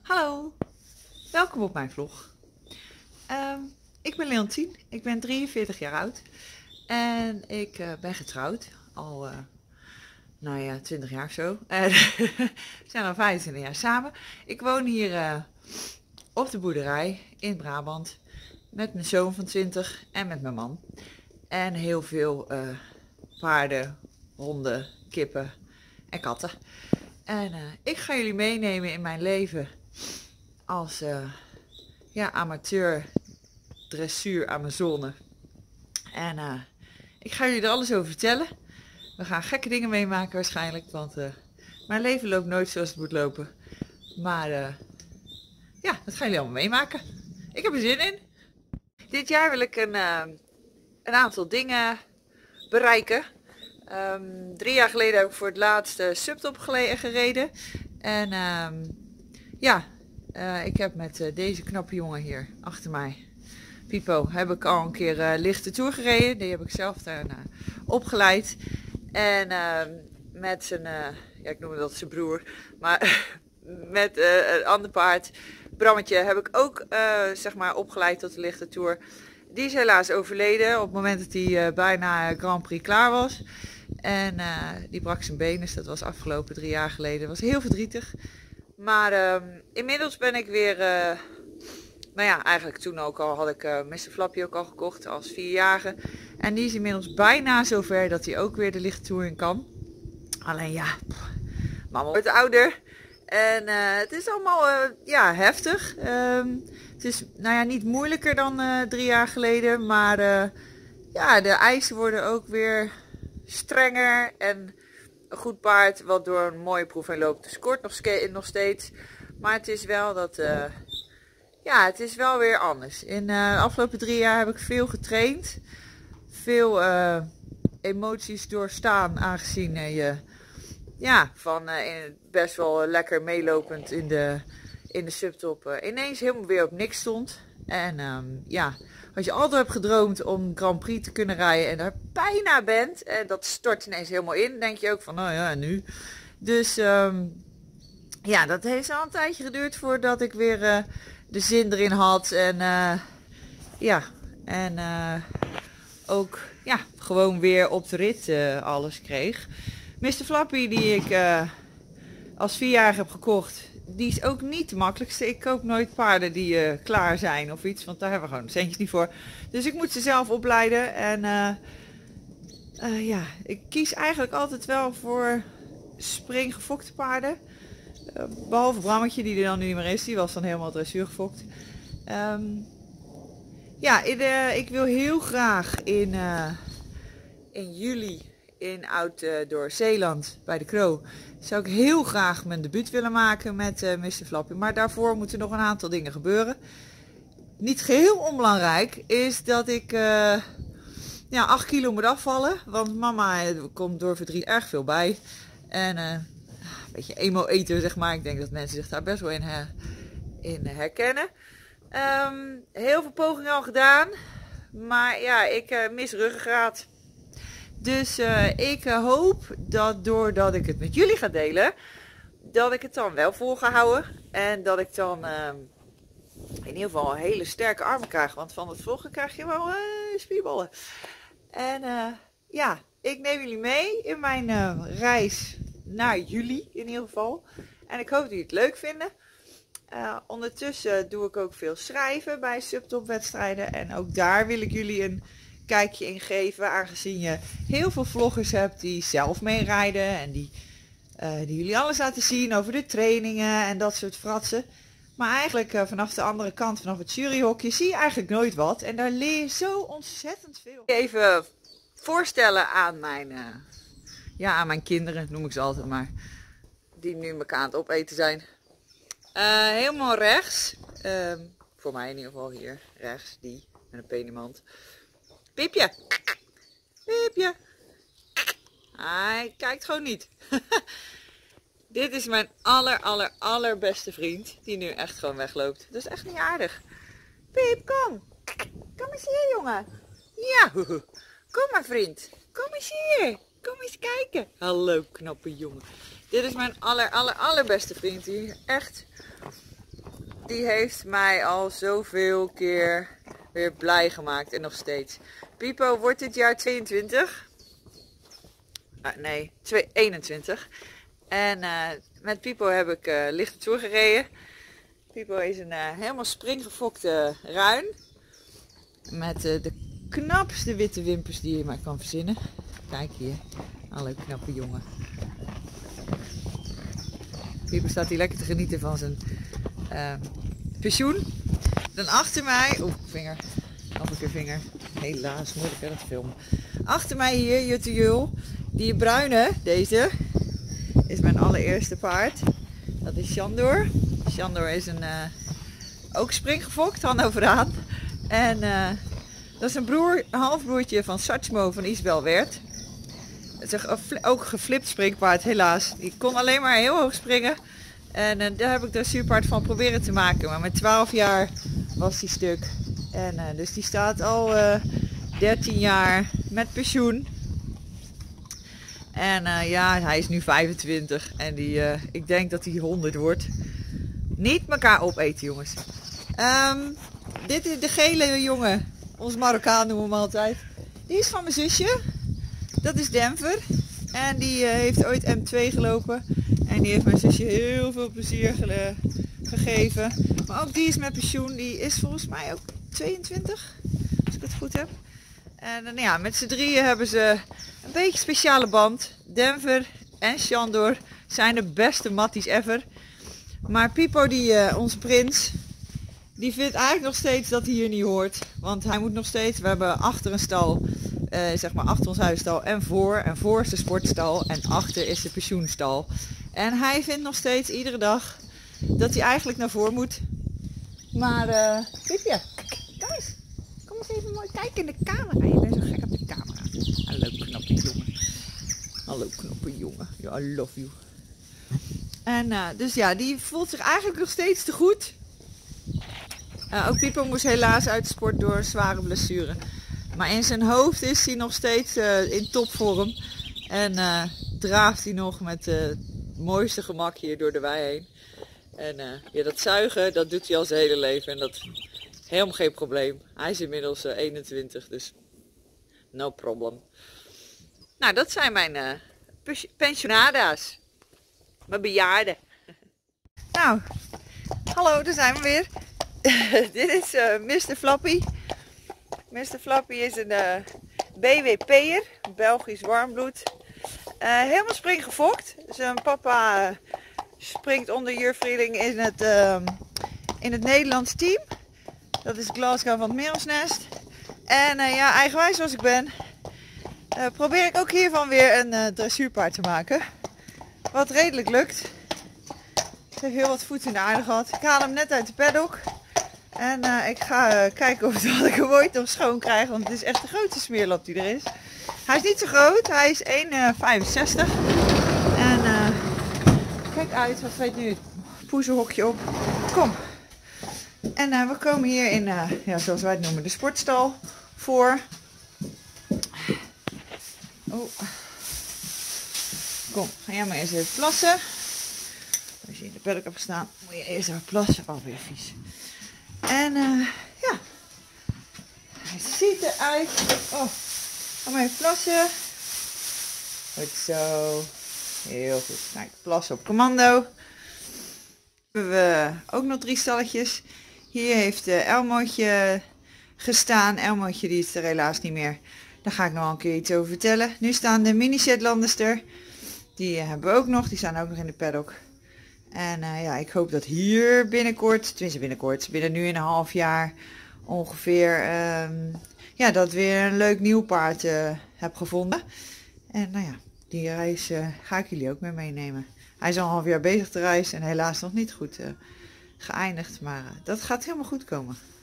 Hallo, welkom op mijn vlog. Ik ben Leontien, ik ben 43 jaar oud en ik ben getrouwd al 20 jaar zo. We zijn al 25 jaar samen. Ik woon hier op de boerderij in Brabant met mijn zoon van 20 en met mijn man. En heel veel paarden, honden, kippen en katten. En ik ga jullie meenemen in mijn leven als amateur dressuur Amazone. En ik ga jullie er alles over vertellen. We gaan gekke dingen meemaken waarschijnlijk, want mijn leven loopt nooit zoals het moet lopen. Maar dat gaan jullie allemaal meemaken. Ik heb er zin in. Dit jaar wil ik een aantal dingen bereiken. 3 jaar geleden heb ik voor het laatst subtop gereden. En ik heb met deze knappe jongen hier achter mij, Pipo, heb ik al een keer lichte tour gereden. Die heb ik zelf daarna opgeleid. En met zijn, ik noem dat zijn broer, maar met een ander paard, Brammetje, heb ik ook opgeleid tot de lichte tour. Die is helaas overleden op het moment dat hij bijna Grand Prix klaar was. En die brak zijn been, dus dat was afgelopen 3 jaar geleden. Dat was heel verdrietig. Maar inmiddels ben ik weer, eigenlijk toen ook al had ik Mr. Flappy ook al gekocht als 4-jarige. En die is inmiddels bijna zover dat hij ook weer de lichte tour in kan. Alleen mama wordt ouder. En het is allemaal heftig. Het is niet moeilijker dan 3 jaar geleden. Maar de eisen worden ook weer strenger. En een goed paard wat door een mooie proef heen loopt, scoort nog steeds. Maar het is wel dat het is wel weer anders. In de afgelopen 3 jaar heb ik veel getraind. Veel emoties doorstaan, aangezien je best wel lekker meelopend in de subtop ineens helemaal weer op niks stond. En als je altijd hebt gedroomd om Grand Prix te kunnen rijden en daar bijna bent en dat stort ineens helemaal in, denk je ook van nu. Dus dat heeft al een tijdje geduurd voordat ik weer de zin erin had en ook gewoon weer op de rit alles kreeg. Mr. Flappy, die ik als 4-jarige heb gekocht, die is ook niet de makkelijkste. Ik koop nooit paarden die klaar zijn of iets, want daar hebben we gewoon centjes niet voor. Dus ik moet ze zelf opleiden. En ik kies eigenlijk altijd wel voor springgefokte paarden. Behalve Brammetje, die er dan nu niet meer is. Die was dan helemaal dressuur gefokt. Ik wil heel graag in juli in Oud-Door-Zeeland bij de Kroo zou ik heel graag mijn debuut willen maken met Mr. Flappy. Maar daarvoor moeten nog een aantal dingen gebeuren. Niet geheel onbelangrijk is dat ik 8 kilo moet afvallen. Want mama komt door verdriet erg veel bij. En een beetje emo-eter, zeg maar. Ik denk dat mensen zich daar best wel in herkennen. Heel veel pogingen al gedaan. Maar ik mis ruggengraat. Dus ik hoop dat doordat ik het met jullie ga delen, dat ik het dan wel vol ga houden. En dat ik dan in ieder geval een hele sterke armen krijg. Want van het vloggen krijg je wel spierballen. En ik neem jullie mee in mijn reis naar jullie in ieder geval. En ik hoop dat jullie het leuk vinden. Ondertussen doe ik ook veel schrijven bij subtopwedstrijden. En ook daar wil ik jullie een kijkje in geven, aangezien je heel veel vloggers hebt die zelf meerijden en die jullie alles laten zien over de trainingen en dat soort fratsen. Maar eigenlijk vanaf de andere kant, vanaf het juryhokje, zie je eigenlijk nooit wat. En daar leer je zo ontzettend veel. Even voorstellen aan mijn kinderen, noem ik ze altijd maar, die nu elkaar aan het opeten zijn. Helemaal rechts, voor mij in ieder geval hier, rechts, die met een penimand. Piepje. Piepje. Hij kijkt gewoon niet. Dit is mijn allerbeste vriend. Die nu echt gewoon wegloopt. Dat is echt niet aardig. Piep, kom. Kom eens hier, jongen. Ja. Kom maar, vriend. Kom eens hier. Kom eens kijken. Hallo, knappe jongen. Dit is mijn allerbeste vriend. Die echt die heeft mij al zoveel keer weer blij gemaakt en nog steeds. Pipo wordt dit jaar 22. Nee, 21. En met Pipo heb ik lichte tour gereden. Pipo is een helemaal springgefokte ruin. Met de knapste witte wimpers die je maar kan verzinnen. Kijk hier, alle knappe jongen. Pipo staat hier lekker te genieten van zijn pensioen. Dan achter mij, vinger, nog een keer vinger. Helaas, moeilijk hè, dat filmen. Achter mij hier, Jutte Jul. Die bruine, deze, is mijn allereerste paard. Dat is Shandor. Shandor is ook springgefokt, hand overaan. En dat is een halfbroertje van Satchmo van Isabel Werd. Het is ook geflipt springpaard, helaas. Die kon alleen maar heel hoog springen. En daar heb ik de superpaard van proberen te maken. Maar met 12 jaar was die stuk. En dus die staat al 13 jaar met pensioen. En ja, hij is nu 25. En ik denk dat hij 100 wordt. Niet elkaar opeten, jongens. Dit is de gele jongen. Ons Marokkaan noemen we hem altijd. Die is van mijn zusje. Dat is Denver. En die heeft ooit M2 gelopen. En die heeft mijn zusje heel veel plezier gegeven. Maar ook die is met pensioen. Die is volgens mij ook 22. Als ik het goed heb. En nou ja, met z'n drieën hebben ze een beetje speciale band. Denver en Shandor zijn de beste matties ever. Maar Pipo, onze prins, die vindt eigenlijk nog steeds dat hij hier niet hoort. Want hij moet nog steeds, we hebben achter een stal, zeg maar achter ons huisstal en voor. En voor is de sportstal en achter is de pensioenstal. En hij vindt nog steeds iedere dag dat hij eigenlijk naar voren moet. Maar Piepje, kom eens. Kom eens even mooi kijken in de camera. Je bent zo gek op de camera. Hallo knappe jongen. Hallo knappe jongen. Ja, I love you. En dus ja, die voelt zich eigenlijk nog steeds te goed. Ook Pipo moest helaas uit de sport door een zware blessure. Maar in zijn hoofd is hij nog steeds in topvorm. En draaft hij nog met het mooiste gemak hier door de wei heen. En ja, dat zuigen, dat doet hij al zijn hele leven. En dat is helemaal geen probleem. Hij is inmiddels 21, dus no problem. Nou, dat zijn mijn pensionada's. Mijn bejaarden. Nou, hallo, daar zijn we weer. Dit is Mr. Flappy. Mr. Flappy is een BWP'er, Belgisch warmbloed. Helemaal springgefokt. Zijn papa springt onder Jur Vrieling in het Nederlands team. Dat is Glasgow van het Merelsnest. En ja, eigenwijs zoals ik ben, probeer ik ook hiervan weer een dressuurpaard te maken. Wat redelijk lukt. Ze heeft heel wat voet in de aarde gehad. Ik haal hem net uit de paddock. En ik ga kijken of ik hem ooit nog schoon krijg. Want het is echt de grootste smeerlap die er is. Hij is niet zo groot. Hij is 1,65. En kijk uit. Wat weet nu het poezenhokje op. Kom. En we komen hier in, ja, zoals wij het noemen, de sportstal voor. Oh. Kom, ga jij maar eens even plassen. Als je in de paddock hebt gestaan, moet je eerst even plassen. Oh, weer vies. En ja, hij ziet eruit. Oh, ga maar even plassen. Goed zo. Heel goed. Kijk, plassen op commando. Hebben we ook nog 3 stalletjes. Hier heeft Elmootje gestaan. Elmootje die is er helaas niet meer. Daar ga ik nog een keer iets over vertellen. Nu staan de mini Shetlanders er. Die hebben we ook nog. Die staan ook nog in de paddock. En ja, ik hoop dat hier binnenkort, tenminste binnen nu in een half jaar ongeveer, ja, dat weer een leuk nieuw paard heb gevonden. En nou ja, die reis ga ik jullie ook mee meenemen. Hij is al een half jaar bezig te reizen en helaas nog niet goed geëindigd, maar dat gaat helemaal goed komen.